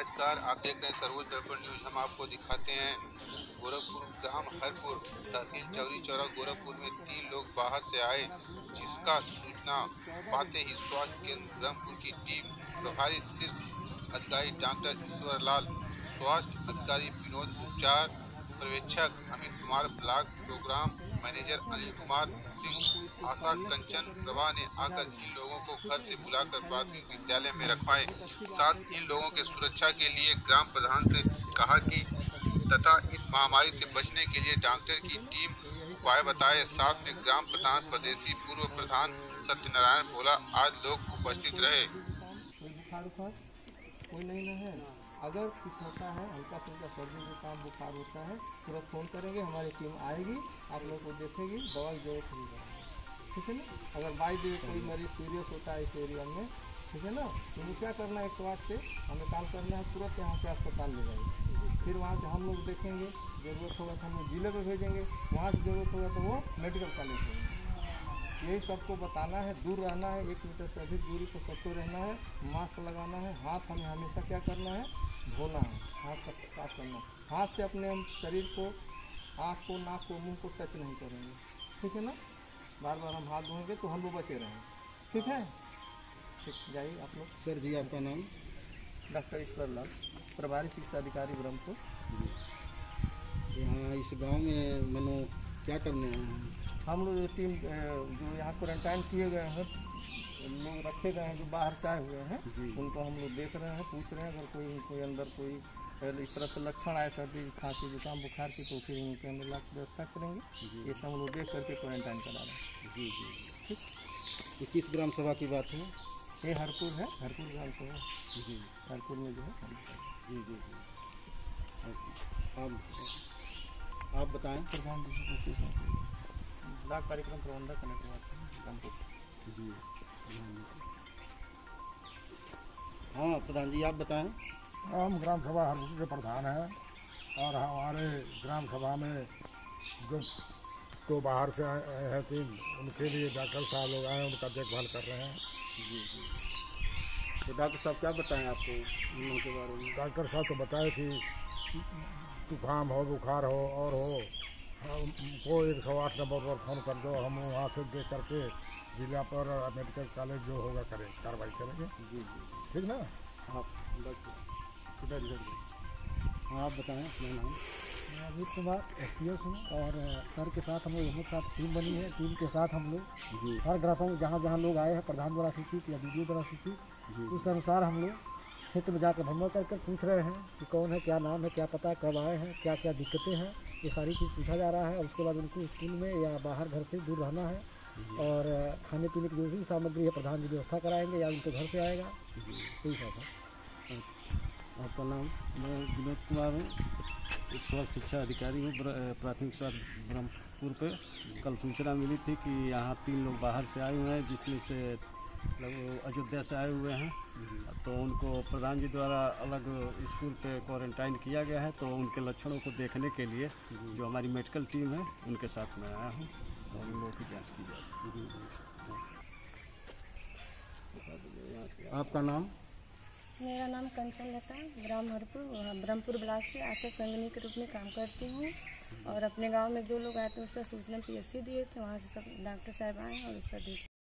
नमस्कार, आप देख रहे हैं सर्वोच्च दर्पण न्यूज। हम आपको दिखाते हैं गोरखपुर ग्राम हरपुर तहसील चौरी चौरा गोरखपुर में 3 लोग बाहर से आए, जिसका सूचना पाते ही स्वास्थ्य केंद्र ब्रह्मपुर की टीम प्रभारी शीर्ष अधिकारी डॉक्टर ईश्वर लाल, स्वास्थ्य अधिकारी विनोद, उपचार पर्यवेक्षक Amit Kumar, block program manager Anil Kumar Singh, ASHA Kanchan Prabha ने आकर इन लोगों को घर से बुलाकर प्राथमिक विद्यालय में रखवाए। साथ इन लोगों के सुरक्षा के लिए ग्राम प्रधान से कहा कि तथा इस महामारी से बचने के लिए डॉक्टर की टीम उपाय बताए। साथ में ग्राम प्रधान प्रदेशी पूर्व प्रधान सत्यनारायण भोला आज लोग उपस्थित रहे। कोई नहीं है, अगर कुछ होता है हल्का फुल्का सर्दी जुकाम बुखार होता है तुरंत फ़ोन करेंगे, हमारी टीम आएगी, आप लोगों को देखेगी, दवा की जरूरत नहीं है, ठीक है ना। अगर बाई द वे कोई मरीज सीरियस होता है इस एरिया में, ठीक है ना, तो क्या करना है, 108 से हमें कॉल करना है, तुरंत यहाँ से अस्पताल ले जाएंगे, फिर वहाँ से हम लोग देखेंगे, ज़रूरत होगा तो हम लोग जिले पर भेजेंगे, वहाँ से ज़रूरत होगा तो वो मेडिकल कॉलेज भेजेंगे। यही सबको बताना है, दूर रहना है, 1 मीटर से अधिक दूरी पर सबको रहना है, मास्क लगाना है, हाथ हमें हमेशा क्या करना है, धोना है, हाथ सब साफ करना है, हाथ से अपने हम शरीर को, आँख को, नाक को, मुंह को टच नहीं करेंगे, ठीक है ना। बार बार हम हाथ धोएंगे तो हम लोग बचे रहेंगे, ठीक है। ठीक, जाइए आप लोग। सर जी, आपका नाम? डॉक्टर ईश्वर लाल, प्रभारी शिक्षा अधिकारी ब्रह्मपुर। यहाँ इस गांव में मैंने क्या करने आए हैं? हम लोग ये टीम जो यहाँ क्वारंटाइन किए गए हैं, लोग रखे गए हैं जो बाहर से आए हुए हैं, उनको हम लोग देख रहे हैं, पूछ रहे हैं, अगर कोई अंदर कोई इस तरह से लक्षण आए सर्दी खांसी जुकाम बुखार की तो फिर उनके अंदर इलाज की व्यवस्था करेंगे। ये सब हम लोग देख करके क्वारंटाइन करा रहे हैं। जी जी, ठीक। ये किस ग्राम सभा की बात है? ये हरपुर है, हरपुर ग्राम सभा जी, हरपुर में जो है। जी जी जी, आप बताएं। प्रधान जी ब्लॉक कार्यक्रम प्रबंधक ब्रह्मपुर। जी, हाँ प्रधान जी, आप बताएं। हम ग्राम सभा हरपुर के प्रधान हैं और हमारे ग्राम सभा में जो तो बाहर से आए हैं 3, उनके लिए डॉक्टर साहब लोग आए हैं, उनका देखभाल कर रहे हैं। जी जी, तो डॉक्टर साहब क्या बताएं आपको उनके बारे में? डॉक्टर साहब तो बताए कि जुकाम हो, बुखार हो और हो, हमको 108 नंबर पर फ़ोन कर दो, हम वहाँ से देख करके जिला पर मेडिकल कॉलेज जो होगा करें, कार्रवाई करेंगे। जी जी, ठीक ना। आप हाँ, आप बताएं अपना नाम? अमित कुमार SPO हूँ और सर के साथ हम लोग के साथ टीम बनी है, टीम के साथ हम लोग हर ग्राम में जहाँ जहाँ लोग आए हैं प्रधान द्वारा सूचित या DDO द्वारा सूचित, उस अनुसार हम लोग क्षेत्र में जाकर भ्रमण कर पूछ रहे हैं कि कौन है, क्या नाम है, क्या पता है, कब आए हैं, क्या क्या दिक्कतें हैं, ये सारी चीज़ पूछा जा रहा है। और उसके बाद उनको स्कूल में या बाहर घर से दूर रहना है और खाने पीने की जो भी सामग्री है प्रधान जी व्यवस्था कराएंगे या उनके घर से आएगा, यही सब है। आपका नाम? मैं विनोद कुमार हूँ, स्वास्थ्य शिक्षा अधिकारी हूँ प्राथमिक स्वास्थ्य ब्रह्मपुर पे। कल सूचना मिली थी कि यहाँ 3 लोग बाहर से आए हुए हैं, जिसमें से अयोध्या से आए हुए हैं, तो उनको प्रधान जी द्वारा अलग स्कूल पे क्वारंटाइन किया गया है। तो उनके लक्षणों को देखने के लिए जो हमारी मेडिकल टीम है उनके साथ मैं आया हूँ, तो उन लोगों की जाँच की जाए। आपका नाम? मेरा नाम कंचन लता, ग्राम हरपुर ब्रह्मपुर ब्लॉक से आशा संगनी के रूप में काम करती हूँ। और अपने गांव में जो लोग आए थे उसका सूचना PSC दिए थे, वहाँ से सब डॉक्टर साहब आए और उसका देख